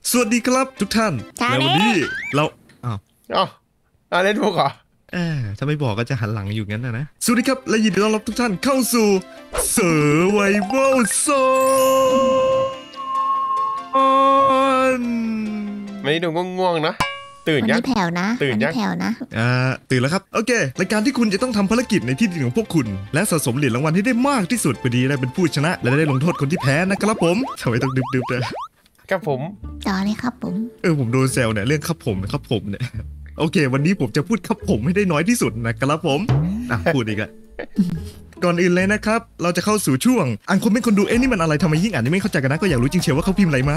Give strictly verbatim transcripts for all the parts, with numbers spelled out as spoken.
สวัสดีครับทุกท่านแล้ววันนี้เราอ้าวอ๋อเล่นมุกเหรอเออถ้าไม่บอกก็จะหันหลังอยู่งั้นนะนะสวัสดีครับและยินดีต้อนรับทุกท่านเข้าสู่เซอร์ไวโอลโซนไม่ได้ดูง่วงๆนะตื่นยังแผ่วนะตื่นยังแผ่วนะอ่าตื่นแล้วครับโอเครายการที่คุณจะต้องทำภารกิจในที่ดินของพวกคุณและสะสมเหรียญรางวัลให้ได้มากที่สุดเพื่อดีได้เป็นผู้ชนะและได้ลงโทษคนที่แพ้นะครับผมทำไมต้องดึบๆเลยครับผมต่อเลยครับผมเออผมโดนแซวเนี่ยเรื่องครับผมครับผมเนี่ยโอเควันนี้ผมจะพูดครับผมให้ได้น้อยที่สุดนะครับผมอ่ะพูดอีกอะก่อนอื่นเลยนะครับเราจะเข้าสู่ช่วงอ่านคอมเมนต์คนดูเอ๊ะนี่มันอะไรทำไมยิ่งอ่านไม่เข้าใจกันนะก็อยากรู้จริงเชียวว่าเขาพิมพ์อะไรมา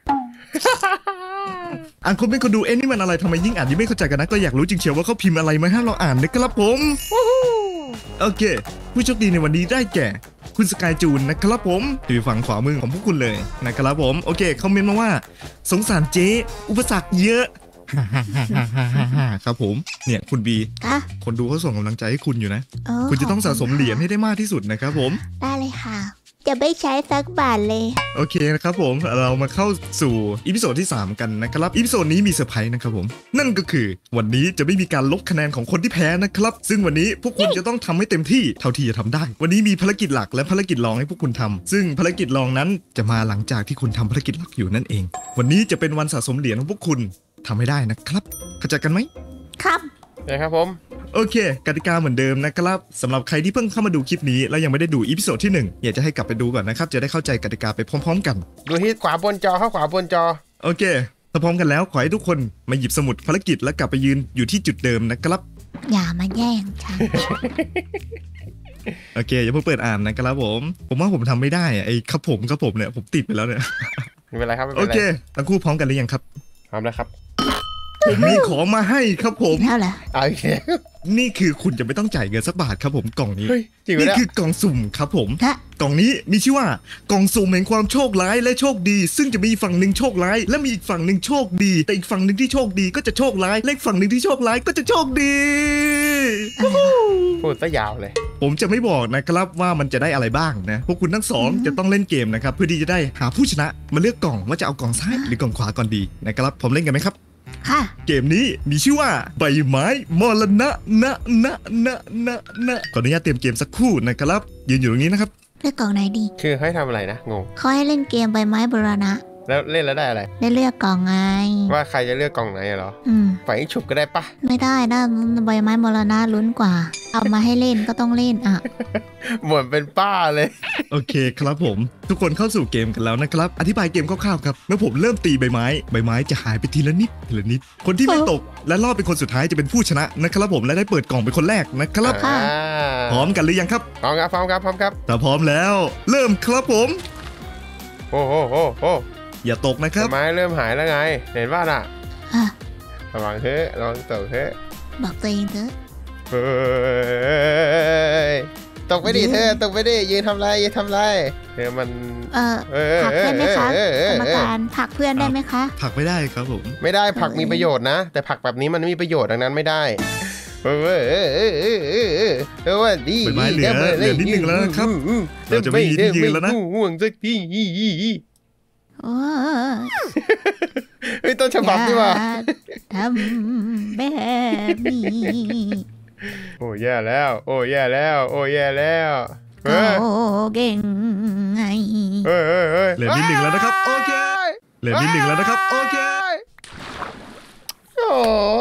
อ่านคอมเมนต์คนดูเอ๊ะนี่มันอะไรทำไมยิ่งอ่านไม่เข้าใจกันนะก็อยากรู้จริงเชียวว่าเขาพิมพ์อะไรมาให้เราอ่านนะครับผมโอเคผู้โชคดีในวันนี้ได้แก่คุณสกายจูนนะครับผมอยู่ฝั่งขวามือของพวกคุณเลยนะครับผมโอเคคอมเมนต์มาว่าสงสารเจ๊อุปสรรคเยอะครับผมเนี่ยคุณบีคนดูเขาส่งกำลังใจให้คุณอยู่นะคุณจะต้องสะสมเหรียญให้ได้มากที่สุดนะครับผมได้เลยค่ะจะไม่ใช้สักบาทเลยโอเคนะครับผมเรามาเข้าสู่อีพิโซดที่สามกันนะครับอีพิโซดนี้มีเซอร์ไพรส์นะครับผมนั่นก็คือวันนี้จะไม่มีการลบคะแนนของคนที่แพ้นะครับซึ่งวันนี้พวกคุณจะต้องทำให้เต็มที่เท่าที่จะทำได้วันนี้มีภารกิจหลักและภารกิจรองให้พวกคุณทำซึ่งภารกิจรองนั้นจะมาหลังจากที่คุณทำภารกิจหลักอยู่นั่นเองวันนี้จะเป็นวันสะสมเหรียญของพวกคุณทำให้ได้นะครับเข้าใจกันไหมครับได้ครับผมโอเคกติกาเหมือนเดิมนะครับสำหรับใครที่เพิ่งเข้ามาดูคลิปนี้แล้วยังไม่ได้ดูอีพิโซดที่หนึ่งอยากจะให้กลับไปดูก่อนนะครับจะได้เข้าใจกติกาไปพร้อมๆกันดูที่ขวาบนจอเข้าขวาบนจอโอเคถ้าพร้อมกันแล้วขอให้ทุกคนมาหยิบสมุดภารกิจแล้วกลับไปยืนอยู่ที่จุดเดิมนะครับอย่ามาแย่งฉันโอเคอย่าเพิ่งเปิดอ่านนะครับผมผมว่าผมทำไม่ได้ไอ้ครับผมครับผมเนี่ยผมติดไปแล้วเนี่ยไม่เป็นไรครับโอเคทั้งคู่พร้อมกันหรือยังครับพร้อมแล้วครับผมมีของมาให้ครับผมเท่าไหร่เอาอีกแล้วนี่คือคุณจะไม่ต้องจ่ายเงินสักบาทครับผมกล่องนี้นี่คือกล่องสุ่มครับผมกล่องนี้มีชื่อว่ากล่องสุ่มแห่งความโชคร้ายและโชคดีซึ่งจะมีฝั่งหนึ่งโชคร้ายและมีอีกฝั่งหนึ่งโชคดีแต่อีกฝั่งหนึ่งที่โชคดีก็จะโชคร้ายและอีกฝั่งหนึ่งที่โชคร้ายก็จะโชคดีพูดซะยาวเลยผมจะไม่บอกนะครับว่ามันจะได้อะไรบ้างนะพวกคุณทั้งสองจะต้องเล่นเกมนะครับเพื่อที่จะได้หาผู้ชนะมาเลือกกล่องว่าจะเอากล่องซ้ายหรือกล่องขวาก่อนดีนะครับผมเล่นกันไหมครับค่ะเกมนี้มีชื่อว่าใบไม้มรณะนะนะนะนะนะขออนุญาตเตรียมเกมสักครู่นะครับยืนอยู่ตรงนี้นะครับเลือกกล่องไหนดีคือให้ทำอะไรนะงงเขาให้เล่นเกมใบไม้มรณะแล้วเล่นแล้วได้อะไรได้เลือกกล่องไงว่าใครจะเลือกกล่องไหนเหรออืมฝ่ายฉุบก็ได้ปะไม่ได้นะใบไม้มรณะลุ้นกว่าเอามาให้เล่นก็ต้องเล่นอ่ะเหมือนเป็นป้าเลยโอเคครับผมทุกคนเข้าสู่เกมกันแล้วนะครับอธิบายเกมคร่าวๆครับเมื่อผมเริ่มตีใบไม้ใบไม้จะหายไปทีละนิดทีละนิดคนที่ไม่ตกและรอดเป็นคนสุดท้ายจะเป็นผู้ชนะนะครับผมและได้เปิดกล่องเป็นคนแรกนะครับพร้อมกันหรือยังครับพร้อมครับพร้อมครับพร้อมครับถ้าพร้อมแล้วเริ่มครับผมโอ้โหโอ้โหอย่าตกนะครับไม้เริ่มหายแล้วไงเห็นว่าน่ะระวังเถอะระวังตกเถอะบอกตัวเองเถอะเฮ้ยตกไปดิเธอตกไปดิยืนทำไรยืนทำไรเธอมันเออผลักเพื่อนไหมคะกรรมการผลักเพื่อนได้ไหมคะผลักไม่ได้ครับผมไม่ได้ผลักมีประโยชน์นะแต่ผลักแบบนี้มันไม่มีประโยชน์ดังนั้นไม่ได้เออเออเออเออเออว่าดีใบไม้เหลือเหลือนิดนึงแล้วนะครับเราจะไม่ยืนแล้วนะห่วงสักทีเฮ้ยต้นฉบับนี่ว่าทำแบบนี้โอ้แย่แล้วโอ้แย่แล้วโอ้แย่แล้วโอ้เก่งไงเฮ้ยเฮ้ยเฮ้ยเหลือนิดหนึ่งแล้วนะครับโอเคเหลือนิดหนึ่งแล้วนะครับโอเคโอ้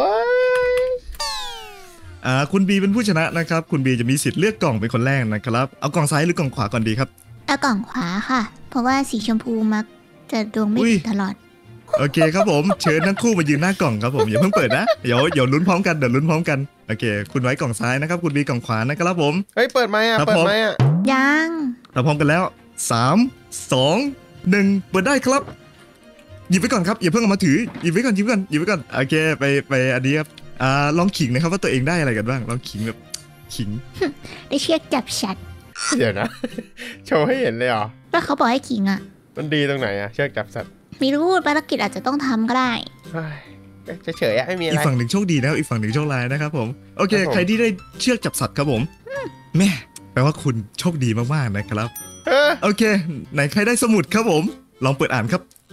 อ่าคุณบีเป็นผู้ชนะนะครับคุณบีจะมีสิทธิ์เลือกกล่องเป็นคนแรกนะครับเอากล่องซ้ายหรือกล่องขวาก่อนดีครับเอากล่องขวาค่ะเพราะว่าสีชมพูมักจะดวงไม่ดีตลอดโอเคครับผมเชิญทั้งคู่มายืนหน้ากล่องครับผมอย่าเพิ่งเปิดนะเดี๋ยวเดี๋ยวลุ้นพร้อมกันเดี๋ยวลุ้นพร้อมกันโอเคคุณไว้กล่องซ้ายนะครับคุณบีกล่องขวานะครับผมเฮ้ยเปิดไหมอ่ะเปิดไหมอ่ะยังเราพร้อมกันแล้วสามสองหนึ่งเปิดได้ครับหยิบไว้ก่อนครับอย่าเพิ่งเอามาถือหยิบไว้ก่อนหยิบไว้ก่อนหยิบไว้ก่อนโอเคไปไปอันนี้ครับอ่าลองขิงนะครับว่าตัวเองได้อะไรกันบ้างลองขิงแบบขิงได้เชือกจับฉัดเดี๋ยวนะโชว์ให้เห็นเลยเหรอแล้วเขาบอกให้ขิงอ่ะมันดีตรงไหนอ่ะเชือกจับสัตว์ไม่รู้ภารกิจอาจจะต้องทำก็ได้เฉยๆไม่มีอะไรอีกฝั่งหนึ่งโชคดีนะอีกฝั่งหนึ่งโชคร้ายนะครับผมโอเคใครที่ได้เชือกจับสัตว์ครับผมแม่แปลว่าคุณโชคดีมากๆนะครับโอเคไหนใครได้สมุดครับผมลองเปิดอ่านครับ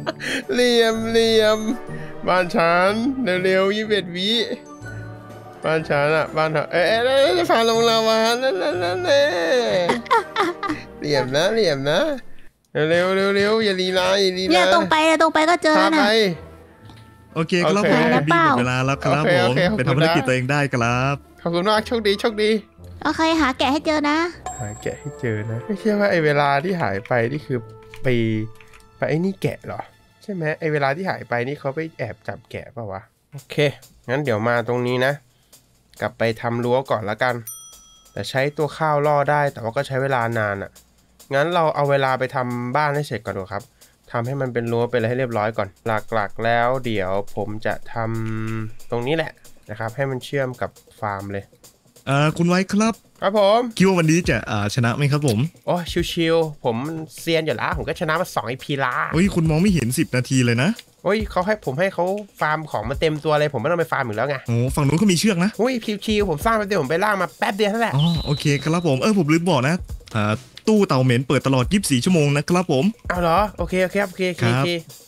เหลี่ยมเหลี่ยมบ้านฉันเร็วๆยี่สิบเอ็ดวิบ้านฉันอะบ้านเธอเอ๊ะเอ๊ะพาลงลาวานั่นนั่นนั่นเหลี่ยมนะเหลี่ยมนะเร็วเร็วเร็วอย่าลีลาอย่าลีลาเนี่ยตรงไปเลยตรงไปก็เจอพาไปนะโอเคครับผมบีหมดเวลาแล้วครับผมไปทำภารกิจตัวเองได้ครับขอบคุณมากโชคดีโชคดีโอเคหาแกะให้เจอนะหาแกะให้เจอนะไม่ใช่ว่าไอเวลาที่หายไปนี่คือไปไปไอ้นี่แกะเหรอใช่ไหมไอเวลาที่หายไปนี่เขาไปแอบจับแกะเปล่าวะโอเคงั้นเดี๋ยวมาตรงนี้นะกลับไปทำรั้วก่อนละกันแต่ใช้ตัวข้าวล่อได้แต่ว่าก็ใช้เวลานานอะ่ะงั้นเราเอาเวลาไปทำบ้านให้เสร็จก่อนดูครับทำให้มันเป็นรั้วเป็นอะไรให้เรียบร้อยก่อนหลักๆแล้วเดี๋ยวผมจะทำตรงนี้แหละนะครับให้มันเชื่อมกับฟาร์มเลยอ่าคุณไว้ครับครับผมคิดว่าวันนี้จะอ่าชนะไหมครับผมโอ้ชิวๆผมเซียนอยู่แล้วผมก็ชนะมาสองไอพีละเฮ้ยคุณมองไม่เห็นสิบนาทีเลยนะโอ้ยเขาให้ผมให้เขาฟาร์มของมาเต็มตัวเลยผมไม่ต้องไปฟาร์มอยู่แล้วไงโอ้ฝั่งนู้นก็มีเชือกนะโอ้ยชิวๆผมสร้างไปเดียวผมไปล่างมาแป๊บเดียวเท่านั้นแหละอ๋อโอเคครับผมเออผมลืมบอกนะอ่าตู้เต่าเหม็นเปิดตลอดยี่สิบสี่ชั่วโมงนะครับผมเอาเหรอโอเคโอเคโอเคโอเคครัโอบ เค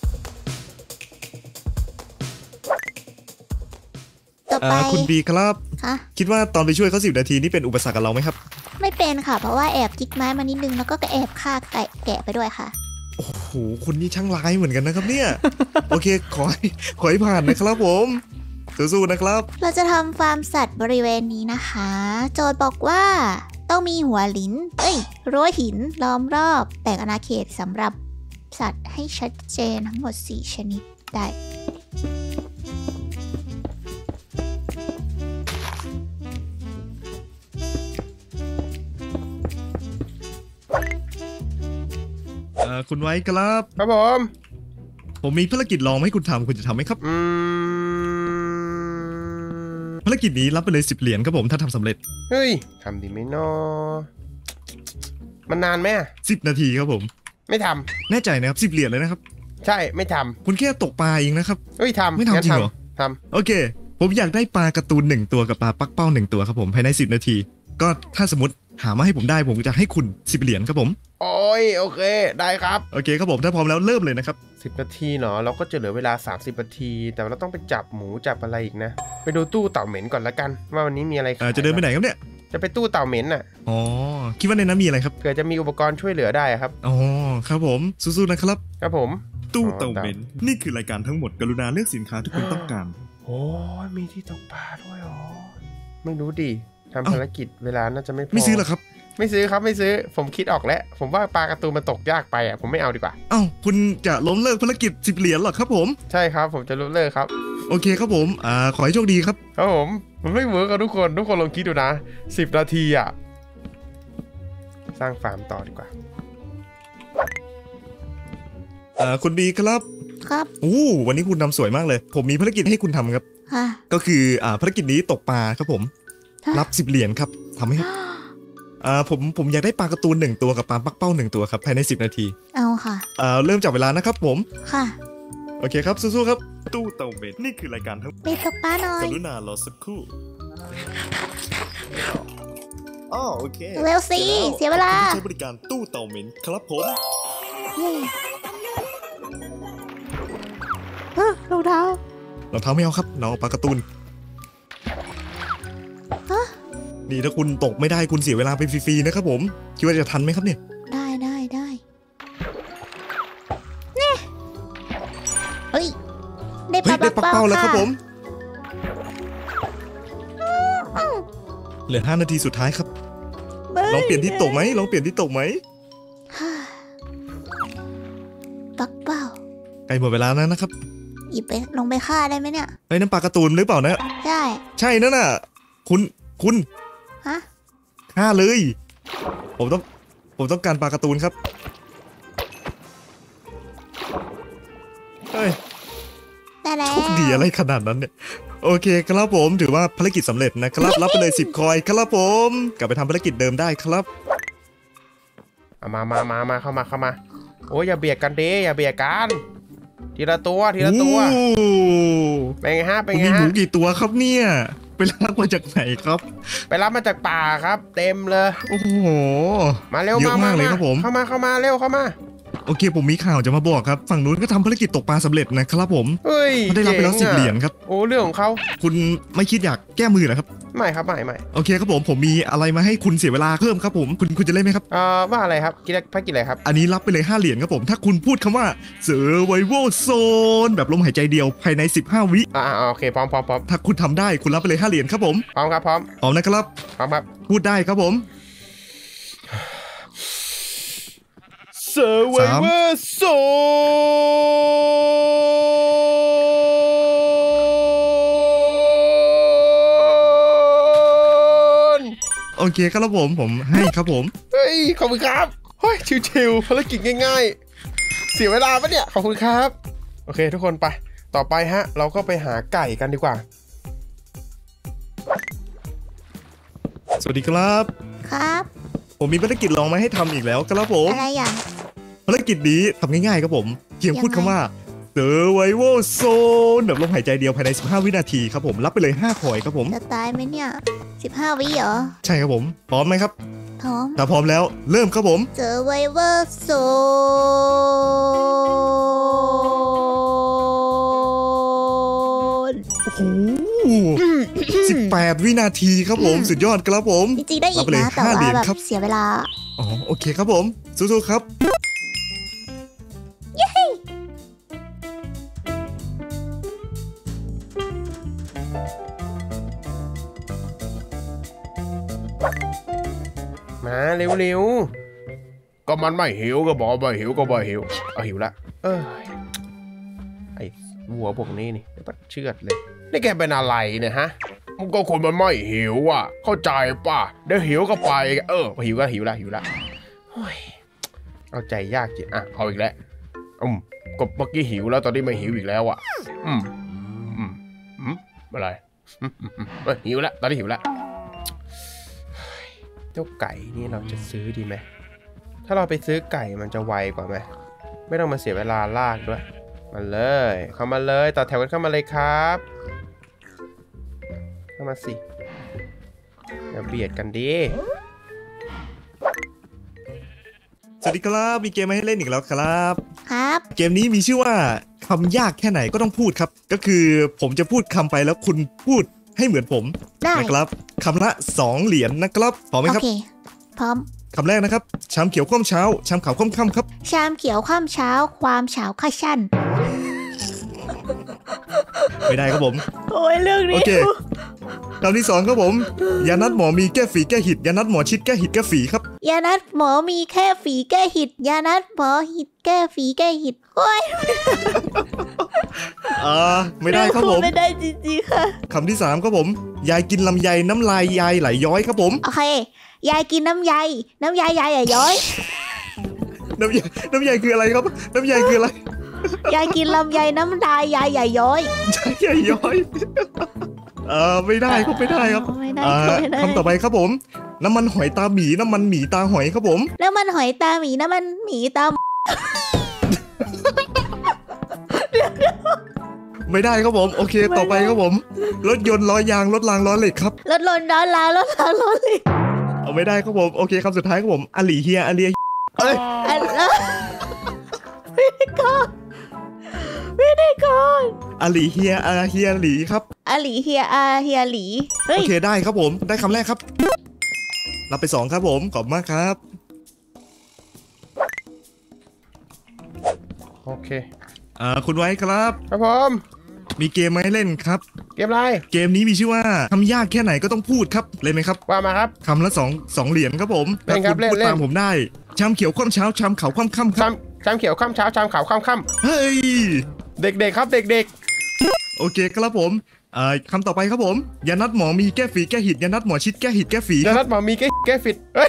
ต่ออ่าไปคุณบีครับค่ะคิดว่าตอนไปช่วยเขาสิบนาทีนี่เป็นอุปสรรคกับเราไหมครับไม่เป็นค่ะ เพราะว่าแอบจิกไม้มานิดนึงแล้วก็แอบฆ่าไก่แกะไปด้วยค่ะโอ้โหคุณนี่ช่างร้ายเหมือนกันนะครับเนี่ย โอเคขอให้ขอให้ผ่านนะครับผมสู้ๆนะครับเราจะทำฟาร์มสัตว์บริเวณนี้นะคะ โจทย์บอกว่าต้องมีหัวหินเอ้ยรั้วหินล้อมรอบแบ่งอาณาเขตสำหรับสัตว์ให้ชัดเจนทั้งหมดสี่ชนิดได้เอ่อคุณไว้ครับครับผมผมมีภารกิจลองมาให้คุณทำคุณจะทำไหมครับอืมภารกิจนี้รับไปเลยสิบเหรียญครับผมถ้าทำสำเร็จเฮ้ยทำดีไหมเนาะมันนานไหมอะสิบนาทีครับผมไม่ทำแน่ใจนะครับสิบเหรียญเลยนะครับใช่ไม่ทคุณแค่ตกปลาเองนะครับำเฮ้ยทำไม่ทำงั้นจริงเหรอทโอเค ผมอยากได้ปลาการ์ตูนหนึ่งตัวกับปลาปักเป้าหนึ่งตัวครับผมภายในสิบนาที ก็ถ้าสมมติหามาให้ผมได้ผมจะให้คุณสิบเหรียญครับผมำโอ้ยโอเคได้ครับโอเคครับผมถ้าพร้อมแล้วเริ่มเลยนะครับสิบนาทีเนาะเราก็จะเหลือเวลาสามสิบนาที แต่เราต้องไปจับหมูจับอะไรอีกนะ ไปดูตู้เต่าเหม็นก่อนละกัน ว่าวันนี้มีอะไรเอ่อจะเดินไปไหนครับเนี่ยจะไปตู้เต่าเหม็นน่ะอ๋อคิดว่าในนั้นมีอะไรครับเผื่อจะมีอุปกรณ์ช่วยเหลือได้ครับอ๋อครับผมสู้ๆนะครับครับผมตู้เต่าเหม็นนี่คือรายการทั้งหมดกรุณาเลือกสินค้าที่คุณต้องการโอ้ยมีที่ตกปลาด้วยอ๋อไม่รู้ดิทำภารกิจเวลาน่าจะไม่พอไม่ซื้อหรอครับไม่ซื้อครับไม่ซื้อผมคิดออกแล้ว ผมว่าปลาการ์ตูนมันตกยากไปอ่ะผมไม่เอาดีกว่าเอ้าคุณจะล้มเลิกภารกิจสิบเหรียญหรอครับผมใช่ครับผมจะรู้เลิกครับโอเคครับผมอ่าขอให้โชคดีครับครับผมมันไม่เวิร์กกับทุกคนทุกคนลองคิดดูนะสิบนาทีอ่ะสร้างฟาร์มต่อดีกว่าอ่าคุณบีครับครับโอ้วันนี้คุณทำสวยมากเลย ผมมีภารกิจให้คุณทำครับค่ะก็คืออ่าภารกิจนี้ตกปลาครับผมฮะรับสิบเหรียญครับทำไหมครับอ่าผมผมอยากได้ปลาการ์ตูนหนึ่งตัวกับปลาปักเป้าหนึ่งตัวครับภายในสิบนาทีเอาค่ะอ่าเริ่มจับเวลานะครับผมค่ะโอเคครับสู้ๆครับตู้เต่าเบ็ดนี่คือรายการทั้งไปตกปลาหน่อยกรุณารอสักครู่อ๋อโอเคเร็วสิเสียเวลาใช้บริการตู้เต่าเหม็นครับผมเย้เฮ้ยรองเท้ารองเท้าไม่เอาครับน้องเอาปลาการ์ตูนฮะนี่ถ้าคุณตกไม่ได้คุณเสียเวลาไปฟรีๆนะครับผมคิดว่าจะทันไหมครับเนี่ยได้ได้ได้เนี่ยเฮ้ยได้ปเฮ้ลายได้ปลาเป้าเป้าแล้วครับะผมเหลือห้านาทีสุดท้ายครับเบ้ยลองเปลี่ยนที่ตกไหมลองเปลี่ยนที่ตกไหมฮ่าปักเป้าใกล้หมดเวลาแล้วนะครับหยิบไปลงไปฆ่าได้ไหมเนี่ยไอ้ยนั่นปลาการ์ตูนหรือเปล่านะใช่ใช่นั่นน่ะ คุณคุณฮะฆ่าเลย ผมต้องผมต้องการปลาการ์ตูนครับเฮ้ยได้แล้โชวคดีอะไรขนาดนั้นเนี่ยโอเคครับผมถือว่าภารกิจสำเร็จนะครับ รับไปเลยสิบคอยครับผมกลับไปทำภารกิจเดิมได้ครับเอามามามามาเข้ามาเข้ามาโอ้ยอย่าเบียดกันดิอย่าเบียดกันทีละตัวทีละตัวโอ้เป็นไงฮะเป็นคุณไงมีหมูฮะกี่ตัวครับเนี่ยไปลากมาจากไหนครับไปรับมาจากป่าครับ เต็มเลยโอ้โหมาเร็วเยอะมากเลยครับผมเข้ามาเข้ามาเร็วเข้ามาโอเคผมมีข่าวจะมาบอกครับฝั่งนู้นก็ทำภารกิจตกปลาสำเร็จนะครับผมเฮ้ยเขาได้รับไปแล้วสิบเหรียญครับโอ้เรื่องของเขาคุณไม่คิดอยากแก้มือเหรอครับไม่ครับไม่ไม่โอเคครับผมผมมีอะไรมาให้คุณเสียเวลาเพิ่มครับผมคุณคุณจะเล่นไหมครับอ่าว่าอะไรครับกินภารกิจอะไรครับอันนี้รับไปเลยห้าเหรียญครับผมถ้าคุณพูดคำว่า Survival Zone แบบลมหายใจเดียวภายในสิบห้าวิอ่าโอเคพร้อมพร้อมพร้อมถ้าคุณทำได้คุณรับไปเลยห้าเหรียญครับผมพร้อมครับพร้อมพร้อมนะครับพร้อมครับพูดได้ครับผม Survivor Zone โอเคครับผมผมให้ครับผมเฮ้ยขอบคุณครับเฮ้ยชิวๆภารกิจง่ายๆเสียเวลาปะเนี่ยขอบคุณครับโอเคทุกคนไปต่อไปฮะเราก็ไปหาไก่กันดีกว่าสวัสดีครับครับผมมีภารกิจลองมาให้ทำอีกแล้วครับผมอะไรอย่างภารกิจนี้ทำง่ายๆครับผมเพียงพูดยังไงคำว่า Survival Zone แบบลมหายใจเดียวภายในสิบห้าวินาทีครับผมรับไปเลยห้าพอยต์ครับผมจะตายไหมเนี่ยสิบห้าวิเหรอใช่ครับผมพร้อมไหมครับพร้อมถ้าพร้อมแล้วเริ่มครับผม Survivor Zone โอ้โหสิบแปดวินาทีครับผมสุดยอดครับผมจริงๆได้อีรักบไปเลยนะแต่ห้าเหรีว่ายญแบบครับเสียเวลาอ๋อโอเคครับผมสู้ๆครับมาเร็วๆก็มันไม่หิวก็บอกไม่หิวก็ไม่หิวเอาหิวละเออไอ้วัวพวกนี้นี่ปัดเชือดเลยนี่แกเป็นอะไรเนี่ยฮะมันก็คนมันไม่หิวอ่ะเข้าใจป่ะเดี๋ยวหิวก็ไปเออหิวก็หิวละหิวละโอ้ยเอาใจยากจริงอ่ะเอาอีกแล้วอืมก็เมื่อกี้หิวแล้วตอนนี้ไม่หิวอีกแล้วอ่ะอืมอืมอืมอะไรอืมอืมอืมเอ้ยหิวแล้วตอนนี้หิวแล้วเจ้าไก่นี่เราจะซื้อดีไหมถ้าเราไปซื้อไก่มันจะไวกว่าไหมไม่ต้องมาเสียเวลาลากด้วยมาเลยเข้ามาเลยต่อแถวกันเข้ามาเลยครับเข้ามาสิอย่าเบียดกันดิสวัสดีครับมีเกมมาให้เล่นอีกแล้วครับครับเกมนี้มีชื่อว่าคำยากแค่ไหนก็ต้องพูดครับก็คือผมจะพูดคำไปแล้วคุณพูดให้เหมือนผมได้นะครับคำละสองเหรียญนะครับพร้อมไหมโอครับเค พร้อมคำแรกนะครับชามเขียวข้ามเช้าชามขาวข้ามค่ำครับชามเขียวข้ามเช้า ความเช้าข้าชั่นไม่ได้ครับผมโอ้ยเรื่องโอนี้เคคำที่สองครับผมยานัดหมอมีแก้ฝีแก้หิดยานัดหมอชิดแก้หิดแก้ฝีครับยานัดหมอมีแค่ฝีแก้หิด ยานัดหมอหิดแก้ฝีแก้หิดโอ้ยอ่าไม่ได้ครับผมไม่ได้จริงๆค่ะคำที่สามครับผมยายกินลำไยน้ำลายยายไหลย้อยครับผมโอเค ยายกินน้ำใยน้ำยายยายอย่าย้อยน้ำยาน้ำยาคืออะไรครับ น้ำยาคืออะไรยายกินลำไยน้ำลายยายอย่าย้อยยายย้อย เออไม่ได้ครับไม่ได้ครับไม่ได้อ่าไม่ได้คำต่อไปครับผม น้ำมันหอยตาหมีน้ำมันหมีตาหอยครับผมแล้วมันหอยตาหมีนะมันหมีตาไม่ได้ครับผม โอเค ต่อไปครับผม รถยนต์ล้อยางรถรางล้อเหล็กครับรถลนร้อนลารถลารถเลยเอาไม่ได้ครับผม โอเคคำสุดท้ายครับผมอลีเฮียอเลียเอ้ยอันละไม่ได้ก่อนไม่ได้ก่อนอลีเฮียอาเฮียหลีครับอาหลีเฮียอาเฮียหลีเฮ้โอย เคได้ครับผม ได้คำแรกครับ รับไปสองครับผม ขอบคุณมากครับโอเคอ่าคุณไว้ครับครับผมมีเกมมาให้เล่นครับเกมอะไรเกมนี้มีชื่อว่าทำยากแค่ไหนก็ต้องพูดครับเล่นไหมครับว่ามาครับคำละสองสองเหรียญครับผมเล่นครับถ้าณพูดเล่นตามผมได้ชามเขียวข้ามเช้าชามขาวข้ามค่ำคชารับมชามเขียวข้ามเช้าชามขาวข้ามค่เฮ้ยำเด็กๆครับเด็กโอเคครับผมอ่าคำต่อไปครับผมยานัดหมอมีแก้ฝีแก้หิดยานัดหมอชิดแก้หิดแก้ฝีๆคจะรับนัดหมอมีแก้แก้ฟิตเอ้ย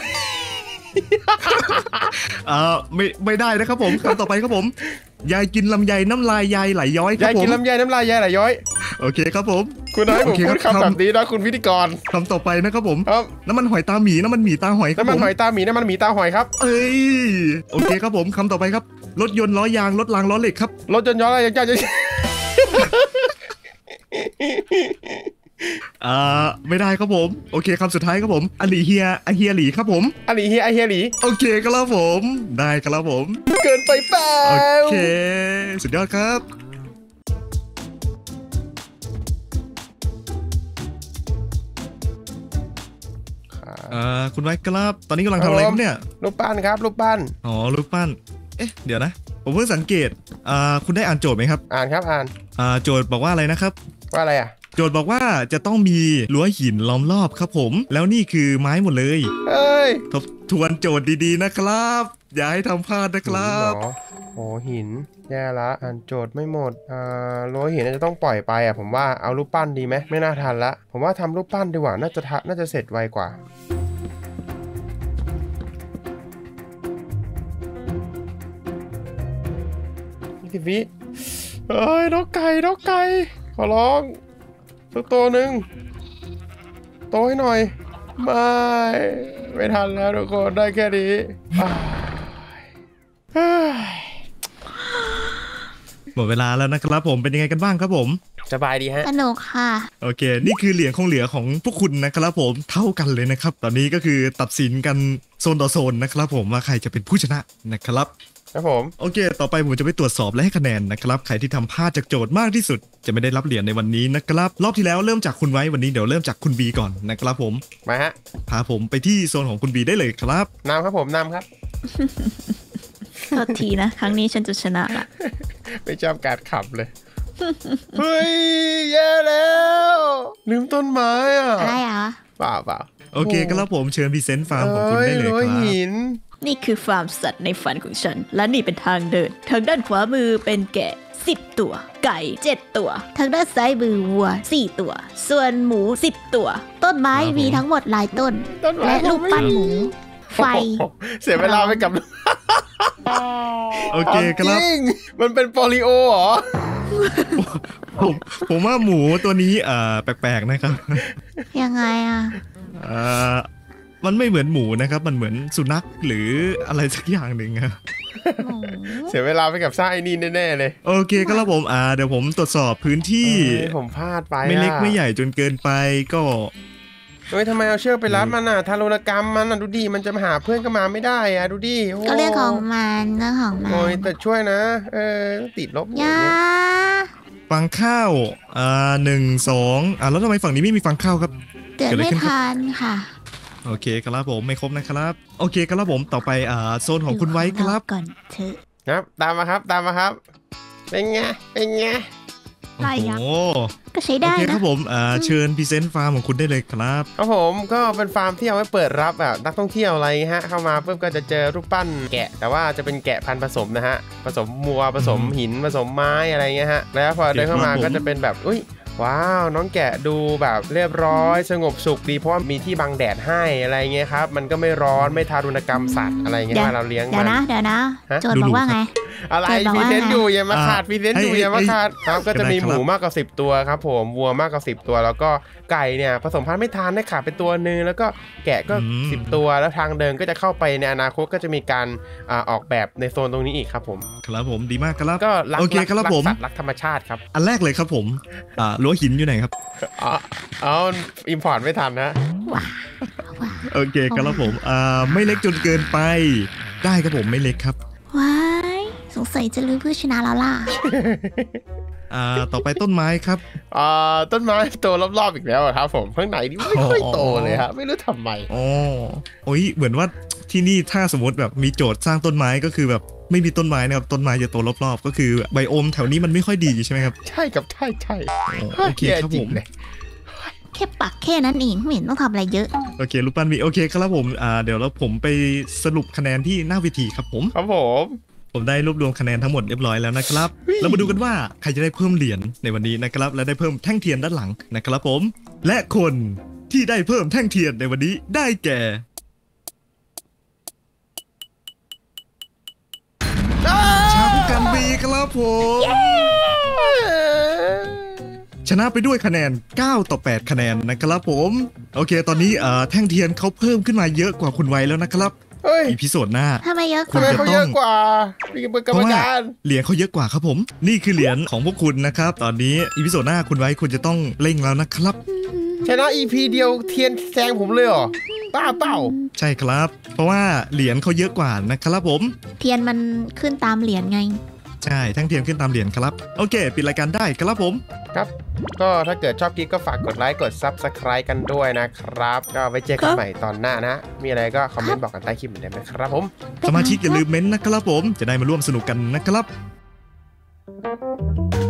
อ่าไม่ไม่ได้นะครับผมคำต่อไปครับผมยายกินลำไยน้ำลายยายไหลย้อยครัยาบยผกิมนลำไยน้ำลายยายไหลย้อยโอเคครับผมคุณให้ผมโอเคพูดครับคำคำแบบนี้นะคุณพิธีกรคำต่อไปนะครับผมครับน้ำมันหอยตาหมีน้ำมันหมีตาหอยครับน้ำมันผมหอยตาหมีน้ำมันหมีตาหอยครับเอ้ยโอเคครับผมคำต่อไปครับรถยนต์ล้อยางรถรางล้อเหล็กครับรถยนต์ย้อนอะไรยังจะจะอ่าไม่ได้ครับผมโอเคคำสุดท้ายครับผมอลีเฮียอเฮียหลีครับผมอันนี้เฮียไอเฮียหลีโอเคครับผมได้ครับผมเกินไปเปล่าโอเคสุดยอดครับอ่าคุณไว้ครับตอนนี้กำลังทำอะไรครับเนี่ยรูปปั้นครับรูปปั้นอ๋อรูปปั้นเอ๊ะเดี๋ยวนะผมเพิ่งสังเกตอ่าคุณได้อ่านโจทย์ไหมครับอ่านครับอ่านอ่าโจทย์บอกว่าอะไรนะครับว่าอะไรอ่ะโจทย์บอกว่าจะต้องมีรั้วหินล้อมรอบครับผมแล้วนี่คือไม้หมดเลยเอ้ยทบทวนโจทย์ดีๆนะครับอย่าให้ทำพลาดนะครับหินเหรอโอ้หินแย่ละอ่านโจทย์ไม่หมดอ่ารั้วหินน่าจะต้องปล่อยไปอ่ะผมว่าเอารูปปั้นดีไหมไม่น่าทันละผมว่าทำรูปปั้นดีกว่าน่าจะทะน่าจะเสร็จไวกว่ายี่สิบวิเอ้ยนกไก่นกไก่ขอร้องสักตัวหนึ่งโตให้หน่อยไม่ไม่ทันแล้วทุกคนได้แค่นี้อ้ายเฮ้ยหมดเวลาแล้วนะครับผมเป็นยังไงกันบ้างครับผมสบายดีฮะสนุกค่ะโอเค นี่คือเหรียญคงเหลือของพวกคุณนะครับผมเท่ากันเลยนะครับ ตอนนี้ก็คือตัดสินกันโซนต่อโซนนะครับผมว่าใครจะเป็นผู้ชนะนะครับครับผมโอเค ต่อไปผมจะไปตรวจสอบและให้คะแนนนะครับใครที่ทำพลาดจากโจทย์มากที่สุด จะไม่ได้รับเหรียญในวันนี้นะครับรอบที่แล้วเริ่มจากคุณไว้วันนี้เดี๋ยวเริ่มจากคุณบีก่อนนะครับผมมาฮะพาผมไปที่โซนของคุณบีได้เลยครับนำครับผมนำครับโทษทีนะ ครั้งนี้ฉันจะชนะละไม่ชอบการขับเลย เฮ้ยแย่แล้วลืมต้นไม้อ่ะอะไรอ่ะเปล่าเปล่าโอเคครับผมเชิญพรีเซนต์ฟาร์มของคุณเอ้ยได้เลยรั้วครับหินนี่คือฟาร์มสัตว์ในฝันของฉัน และนี่เป็นทางเดิน ทางด้านขวามือเป็นแกะสิบตัว ไก่เจ็ดตัวทางด้านซ้ายมือวัวสี่ตัว ส่วนหมูสิบตัว ต้นไม้มีทั้งหมดหลายต้นต้นไม้และรูปปั้นหมู ไฟโอ้โหเสียเวลาไปกับโอเคครับจริงมันเป็นโปลิโอเหรอผมผมว่าหมูตัวนี้เอ่อแปลกๆนะครับยังไงอ่ะเอ่อมันไม่เหมือนหมูนะครับ มันเหมือนสุนัขหรืออะไรสักอย่างหนึ่งครับหมูเสียเวลาไปกับสร้างไอ้นี่แน่ๆเลยโอเคก็แล้วผมอ่าเดี๋ยวผมตรวจสอบพื้นที่เอ้ยผมพลาดไปไม่เล็กอะไม่ใหญ่จนเกินไปก็เฮ้ยทำไมเอาเชือกไปรัดมันอ่ะทารุณกรรมมันอ่ะดูดิมันจะมาหาเพื่อนก็มาไม่ได้อ่ะดูดิโก็เรื่องของมันเรื่องของมัโอ้ยนแต่ช่วยนะเออติดลบอยาฟังข้าวอ่าหนึ่งสองอ่าแล้วทำไมฝั่งนี้ไม่มีฟังข้าวครับเตือนไม่ทันค่ะโอเคครับผมไม่ครบนะครับ โอเคครับผมต่อไปอ่าโซนของคุณไว้ครับก่อนเถอะครับตามมาครับตามมาครับเป็นไงเป็นไงโอ้โหก็ใช้โอได้เคคนะรับผมอ่าเชิญพรีเซนต์ฟาร์มของคุณได้เลยครับครับผมก็เป็นฟาร์มที่เอาไว้เปิดรับแบบนักท่องเที่ยวอะไรฮะเข้ามาปุ๊บก็จะเจอรูปปั้นแกะ แต่ว่าจะเป็นแกะพันธุ์ผสมนะฮะผสมมัวผสมหินผสมไม้อะไรเงี้ยฮะแล้วพอเดินเข้ามาก็จะเป็นแบบอุ้ยว้าวน้องแกะดูแบบเรียบร้อยสงบสุขดีเพราะว่ามีที่บังแดดให้อะไรเงี้ยครับมันก็ไม่ร้อนไม่ทารุณกรรมสัตว์อะไรเงี้ยว่าเราเลี้ยงเดี๋ยมัวน นะเดี๋ยวนะฮะโจทย์บอกว่าไงอะไรเกิดแบบพรีว่าเซนต์อยู่อย่ามาขาดพรีเซนต์อยู่ให้อย่ามาขาดครับก็จะมีได้ครับหมูมากกว่าสิบตัวครับผมวัวมากกว่าสิบตัวแล้วก็ไก่เนี่ยผสมพันธุ์ไม่ทานได้ขาดไปตัวนึงแล้วก็แกะก็สิบตัวแล้วทางเดินก็จะเข้าไปในอนาคตก็จะมีการอ่าออกแบบในโซนตรงนี้อีกครับผมครับผมดีมากครับก็รักโอเครักครับรักผมสัตว์รักธรรมชาติครับอันแรกเลยครับผมอ่ารั้วหินอยู่ไหนครับอ๋อเอาอิมพอร์ตไม่ทันนะโอเคครับผมอ่าไม่เล็กจนเกินไป ได้ครับผมไม่เล็กครับว้ายสงสัยจะรู้ผู้ชนะแล้วล่ะอ่าต่อไปต้นไม้ครับอ่าต้นไม้โตรอบๆอีกแล้วอะครับผมข้างในนี่ไม่ค่อยโตเลยครับไม่รู้ทำไมอ๋อโอ้ยเหมือนว่าที่นี่ถ้าสมมติแบบมีโจทย์สร้างต้นไม้ก็คือแบบไม่มีต้นไม้นะครับต้นไม้จะโตรอบๆก็คือไบโอมแถวนี้มันไม่ค่อยดีใช่ไหมครับใช่กับใช่ใช่โอเคครับผมเลยแค่ปักแค่นั้นเองไม่เห็นต้องทำอะไรเยอะโอเครูปปั้นมีโอเคครับผมอ่าเดี๋ยวเราผมไปสรุปคะแนนที่หน้าเวทีครับผมครับผมผมได้รวบรวมคะแนนทั้งหมดเรียบร้อยแล้วนะครับ เรามาดูกันว่าใครจะได้เพิ่มเหรียญในวันนี้นะครับ และได้เพิ่มแท่งเทียนด้านหลังนะครับผม และคนที่ได้เพิ่มแท่งเทียนในวันนี้ได้แก่ชาวผู้กันบีครับผม ชนะไปด้วยคะแนนเก้าต่อแปดคะแนนนะครับผม โอเค ตอนนี้เอ่อแท่งเทียนเขาเพิ่มขึ้นมาเยอะกว่าคุณไว้แล้วนะครับเฮ้ยอีพิโซดหน้าทำไมเยอะกคุณว่าทำไมจะเขาต้เยองอะกว่ามีเป็นกรรมการเหรียญเขาเยอะกว่าครับผม นี่คือเหรียญของพวกคุณนะครับ ตอนนี้อีพิโซดหน้าคุณไว้คุณจะต้องเร่งแล้วนะครับชนะ อี พี เดียวเทียนแซงผมเลยเหรอบ้าเปล่าใช่ครับ เพราะว่าเหรียญเขาเยอะกว่านะครับผมเทียนมันขึ้นตามเหรียญไงใช่ทั้งเทียมขึ้นตามเหรียญครับโอเคปิดรายการได้ครับผมครับก็ถ้าเกิดชอบคลิปก็ฝากกดไลค์กด ซับสไครบ์ กันด้วยนะครับก็ไว้เจอกันใหม่ตอนหน้านะมีอะไรก็คอมเมนต์บอกกันใต้คลิปเหมือนเดิมนะครับผมสมาชิกอย่าลืมเม้นต์นะครับผมจะได้มาร่วมสนุกกันนะครับ